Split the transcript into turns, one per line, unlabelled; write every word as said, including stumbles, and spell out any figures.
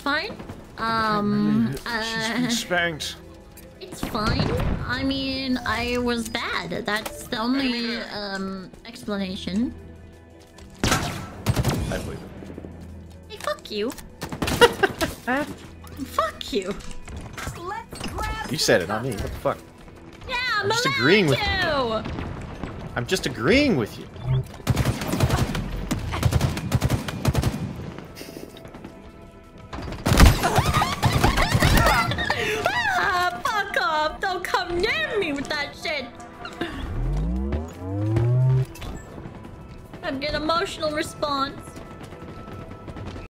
fine. Um, uh,
She's been spanked.
It's fine. I mean, I was bad. That's the only um explanation.
I believe it.
Hey, fuck you. Fuck you.
You said it, not me. What the fuck?
Yeah, I'm,
I'm just agreeing with
you.
I'm just agreeing with you.
Ah, fuck off! Don't come near me with that shit. I get emotional response.